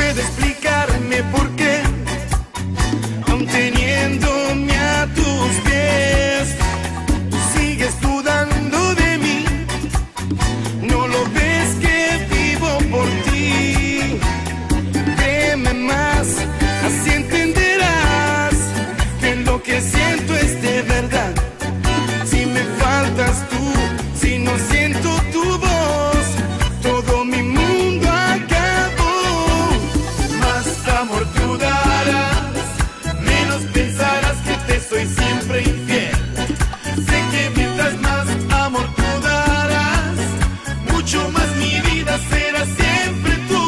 puede explicarme por qué, aun teniéndome a tus pies, sigues dudando de mí. No lo ves que vivo por ti. Créeme más, así entenderás que lo que siento es de verdad. Si me faltas tú, si no siento tu voz, todo mi mundo acabó. Más amor tú darás, menos pensarás que te soy siempre infiel. Sé que mientras más amor tú darás, mucho más mi vida será siempre tú.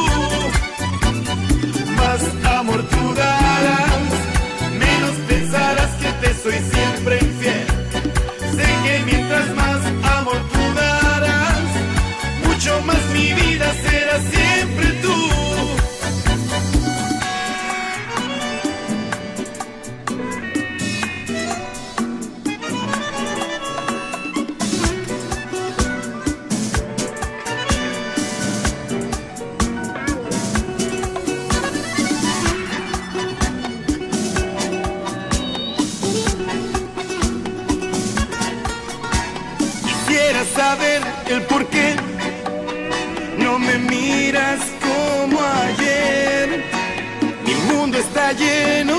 Más amor tú darás, menos pensarás que te soy siempre infiel. Sé que mientras más amor tú darás, mucho más mi vida será siempre tú. Quisiera saber el por qué no me miras como ayer. Mi mundo está lleno